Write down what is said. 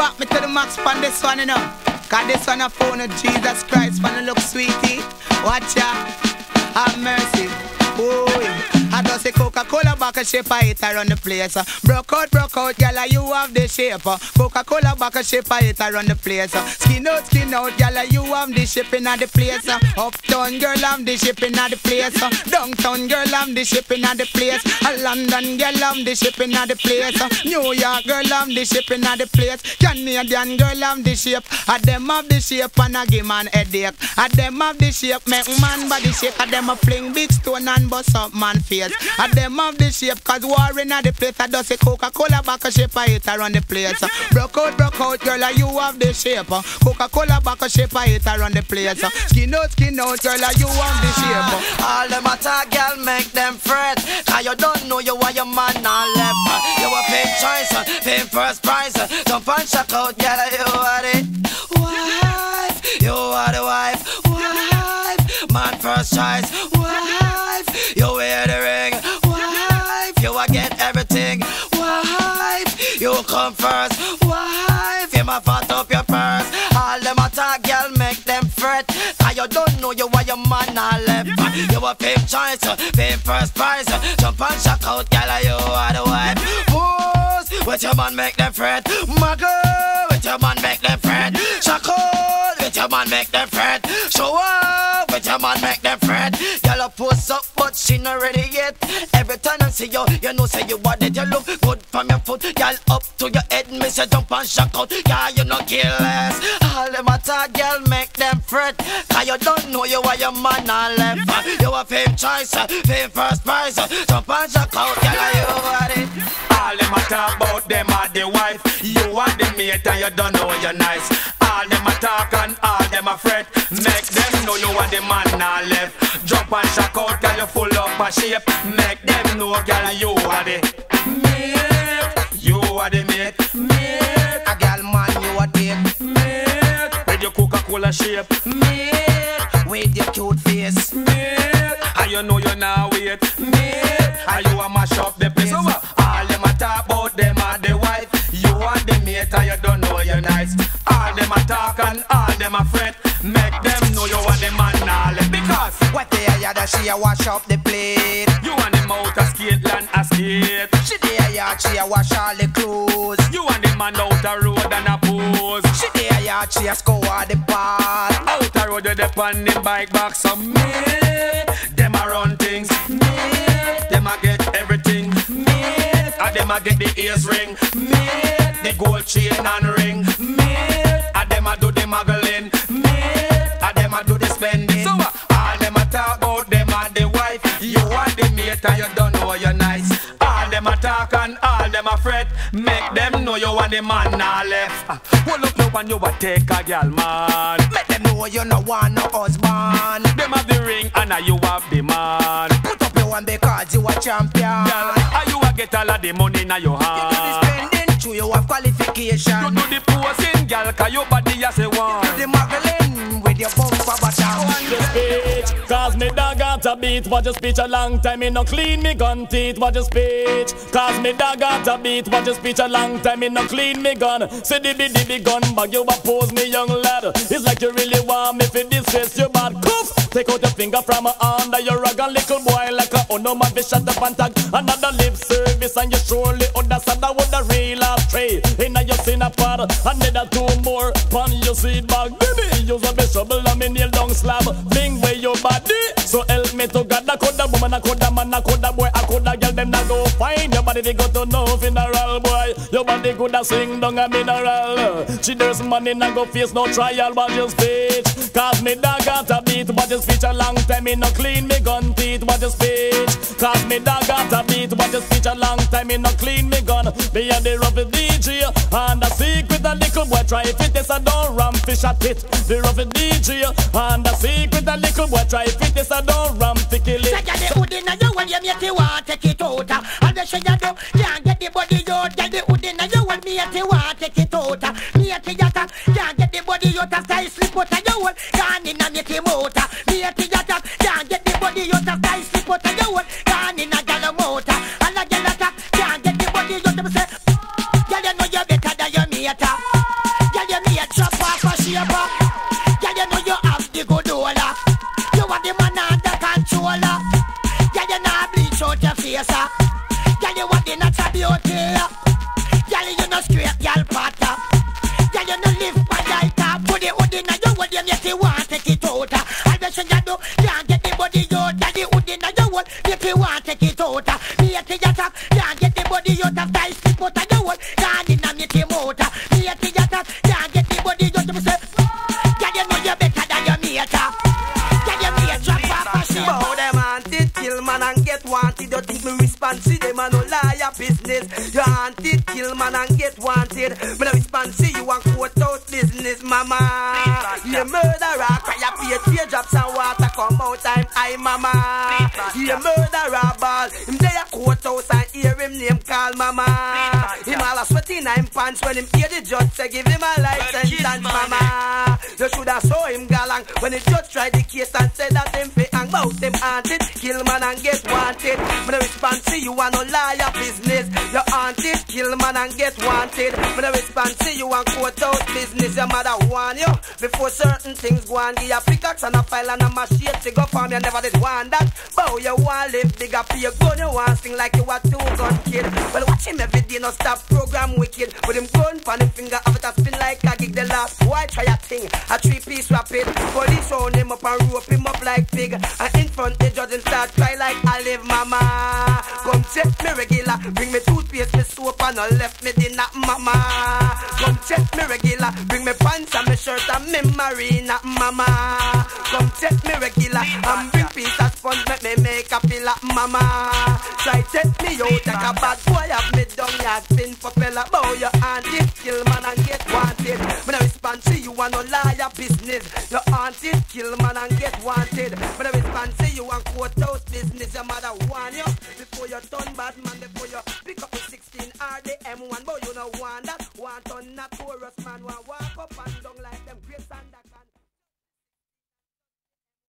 back me to the max on this one, you know. Cause this one a phone of Jesus Christ, wanna look sweetie. Watch ya, have mercy. Ooh, I just say Coca-Cola back a shape, I hit around the place. Broke out, gala, you have the shape. Coca-Cola back a shape, I hit around the place. Skin out, gala, you have the shape in the place. Uptown girl, I'm the shape in the place. Downtown girl, I'm the shape in the place. London girl, I'm the shape in the place. New York girl, I'm the shape in the place. Canadian girl, I'm the shape. I them have the shape and I give man headache. I them have the shape, make man body shake. I them a fling big stone and bust up man face. I them have the shape, cause war in the place. I just say Coca-Cola back a shape, I hit around the place. Broke out, girl, you have the shape. Coca-Cola back a shape, I hit around the place. Skin out, girl, you have the shape. All them attack, girl, make them fret. Cause you don't know you are your man now left. You a pay choice, pay first prize. Jump and shock out, girl, you are it. Wife, you are the wife. Wife, man first choice. Wife, you wear the ring. Wife, you a get everything. Wife, you come first. Wife, you ma fat up your purse. All them attack, girl, make them fret. Cause you don't know you are your man now left. You a pay choice, pay first prize. Jump and shock out, girl, you are the wife. Pose, with your man make them fret. Muggle, with your man make them fret. Shock out, with your man make them fret. Show up, with your man make them fret. Girl, post up, but she not ready yet. Every time I see you, you know say you want it. You look good from your foot, girl, up to your head. Me say jump and shock out, girl, you not careless. All them attack, girl, make them fret. Cause you don't know you are your man and left. You a fame choice, fame first prize. Jump and shock out, girl, you want it. All them a talk about them are the wife. You want the mate and you don't know you're nice. All them a talk and all them a fret. Make them know you are the man now left. Jump and shock out, girl, you full up a shape. Make them know, girl, you are the mate. You are the mate. Mate. A girl man, you a date. Mate. With your Coca-Cola shape. Mate. With your cute face. Mate. And you know you now wait. Mate. And you a mash up the place. So all them a talk about them are the wife. You are the mate and you don't know you're nice. All them a talk and all them a fret. Make them know you are the man now left. Because what they are that she a wash up the plate. You and them out a skate land a skate. She there yard she a wash all the clothes. You and the man out a road and a pose. She there yard she a score the ball. Out a road with the pan the bike back. Some mate. Them a run things. Mate. Them a get everything. Mate. And them a get the ears ring. Mate. The gold chain and ring. Mate. And them a do the muggling. Mate. And them a do the spending. So all them a talk about them and the wife. You and the mate and you don't know you're nice. All them a talk and all them a fret. Make them know you and the man now left. Hold up you and you a take a girl man. Make them know you no want no husband. Them have the ring and you have the man. Put up your one because you a champion. Girl, and you a get all of the money in your hand. You do the spending true, you have qualification. You do the posing, girl, cause your body as a one. You do the muggling with your bumper bottom. Speech, cause me dog got a beat. Watch your speech a long time, me no clean me gun teeth. Watch your speech, cause me dog got a beat. Watch your speech a long time, me no clean me gun. Say the big gun bag, you oppose me young lad. It's like you really want me for disgrace your bad cuff. Take out your finger from under your rug and little boy like a no man fish shut up and tag. Another lip service and you surely understand that with the real tray. In your sin apart, another two more pon your seed bag. Baby, use a big shovel and me nail down slab. Bling way your body. So help me to God, I could a woman, I could a man, I could a boy, I could a girl, them not go find your body, they go to no funeral boy. Your body could a sing down a mineral. She there's money, not go face no trial, but just speech. Cause me dog got a beat, but just speech a long time, me no clean me gun teeth, but just speech. Cause me dog got a beat, but just speech a long time, me no clean me gun. Me a the rough DJ, and the secret a little boy try fit this, I don't ram fish at it. The rough DJ, and the secret a little boy try fit this, I don't ram to kill it. Say the hood inna you when you make it want take it out. And the shit you do, can't get the body out. Get the hood inna you when me make it want take it out. Me make it yata, can't get the body out. Style slip out of your hole, gone inna make it motor. Me make it yata, can't get the body out. Style slip out of your hole, gone inna gala motor. And the gala attack, can't get the body out. Them say, girl you know you better than your meter. beauty. Girl, you no straight, girl, patter. Girl, you no live by lighter. Put it hood in a your world, you make it want take it out. All the shit you do, can't get the body out. Girl, the hood in a your world, make it want take it out. Me a take your top, can't get the body out. After slip out of your world, can't in a make it out. Me a take your top, can't get the body out. Me say, girl, you know you better than your maker. Girl, your mate drop off a shit. Bow them hunted, kill man and get wanted. You think me respond to them and no liar business. You hunted, kill man and get wanted. Me no respond to you and quote out business, mama. You murderer, cry a pay drops and water come out time, I mama. You murderer ball, him there a quote out and hear him name call mama. Him all a sweaty in him pants when him hear the judge say give him a life sentence, mama. You shoulda saw him galang when the judge tried the case and said that him fi hang bout him haunted, kill man and get wanted. Me no respond to you and no liar business. You haunted, kill man and get wanted. Me no respond to you and quote out business. Your mother warn you before certain things go on. Give you a pickaxe and a file and a machete to go for me. I never did want that. But you want live bigger, pay your gun. You want sing like you a two-gun kid. Well, watch him every day, no stop program wicked. With him gun for the finger after spin like a gig. The last boy try a thing, a three-piece rapid. Police round him up and rope him up like pig. And in front the judge and start cry like Olive mama. Come check me regular, bring me toothpaste, me soap and no left me dinner mama. Come check me regular, bring me pants and me shirt and me marina mama. Come check me regular, and bring piece of sponge make me make a pillar mama. Try take me out like a bad boy have me down yard spin for fella. Bow your auntie, kill man and get wanted. Me no respond to you and no liar business. Your auntie, kill man and get wanted. Me no respond to you and quote out business. Your mother warn you before you turn bad man, before you pick up the 16 or the M1. But you no want that, want on not chorus man, want